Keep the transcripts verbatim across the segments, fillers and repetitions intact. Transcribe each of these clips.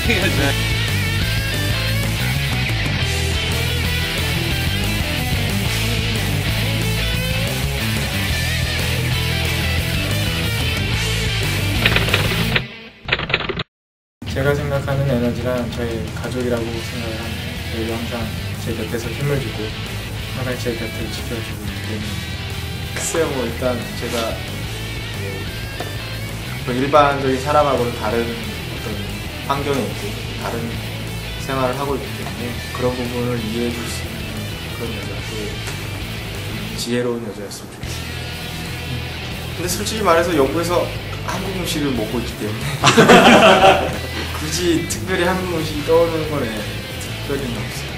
파이팅 해야지. 제가 생각하는 에너지란 저희 가족이라고 생각을 합니다. 저희 항상 제 곁에서 힘을 주고 항상 제 곁을 지켜주고 있기 때문에. 글쎄요, 뭐 일단 제가 뭐 일반적인 사람하고는 다른 어떤 환경에 있고 다른 생활을 하고 있기 때문에 그런 부분을 이해해 줄 수 있는 그런 여자, 또 지혜로운 여자였으면 좋겠습니다. 근데 솔직히 말해서 영국에서 한국 음식을 먹고 있기 때문에 굳이 특별히 한국 음식이 떠오르는 거네. 특별히는 없어요.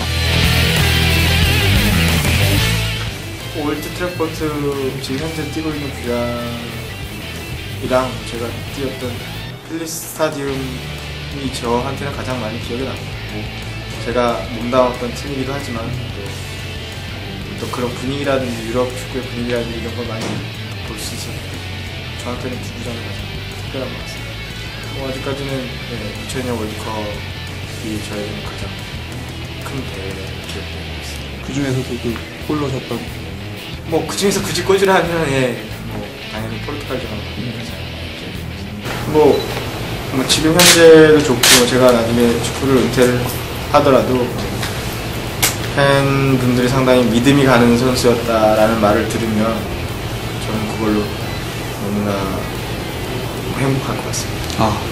올드 트래포드 지금 현재 뛰고 있는 구장이랑 제가 뛰었던 필리스 스타디움이 저한테는 가장 많이 기억에 남고, 제가 몸담았던 팀이기도 하지만 또, 또 그런 분위기라든지 유럽 축구의 분위기라든지 이런 걸 많이 볼 수 있어서 저한테는 두 구장이 가장 특별한 것 같습니다. 뭐 아직까지는 네, 이천이 년 월드컵이 저에게는 가장 큰 대회를 기억되고 있습니다. 그 중에서도 그 골 넣으셨던 뭐 그 중에서 굳이 꽂으라면 예, 뭐 당연히 포르투갈전하고 뭐, 뭐 지금 현재도 좋고 제가 나중에 축구를 은퇴를 하더라도 팬분들이 상당히 믿음이 가는 선수였다라는 말을 들으면 저는 그걸로 너무나 행복할 것 같습니다. 아.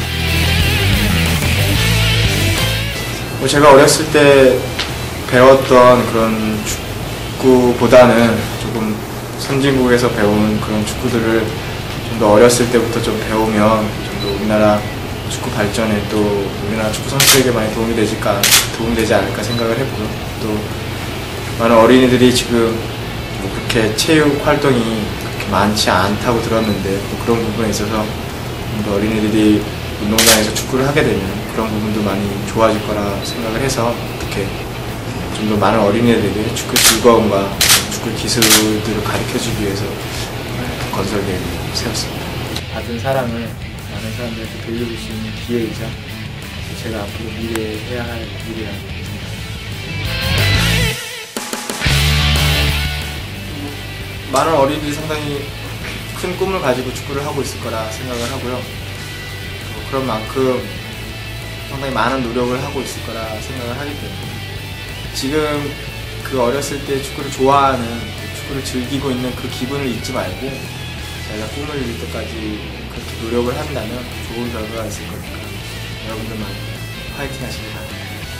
뭐 제가 어렸을 때 배웠던 그런 축구보다는 조금 선진국에서 배운 그런 축구들을 좀 더 어렸을 때부터 좀 배우면 좀 더 우리나라 축구 발전에 또 우리나라 축구 선수에게 많이 도움이 되질까, 도움이 되지 않을까 생각을 해보고, 또 많은 어린이들이 지금 뭐 그렇게 체육 활동이 그렇게 많지 않다고 들었는데 또 그런 부분에 있어서 좀 더 어린이들이 운동장에서 축구를 하게 되면 그런 부분도 많이 좋아질 거라 생각을 해서 이렇게 좀 더 많은 어린이들에게 축구 즐거움과 축구 기술들을 가르쳐주기 위해서 건설계획을 세웠습니다. 받은 사랑을 많은 사람들한테 돌려줄 수 있는 기회이자 제가 앞으로 미래에 해야 할 일이라고 생각합니다. 많은 어린이들이 상당히 큰 꿈을 가지고 축구를 하고 있을 거라 생각을 하고요. 그런 만큼 상당히 많은 노력을 하고 있을 거라 생각을 하기 때문에 지금 그 어렸을 때 축구를 좋아하는, 축구를 즐기고 있는 그 기분을 잊지 말고 자기가 꿈을 이룰 때까지 그렇게 노력을 한다면 좋은 결과가 있을 거니까 여러분들 많이 파이팅 하시길 바랍니다.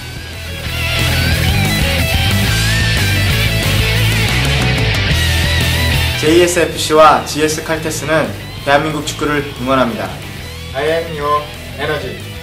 제이에스에프씨와 지에스 칼테스는 대한민국 축구를 응원합니다. I am your energy.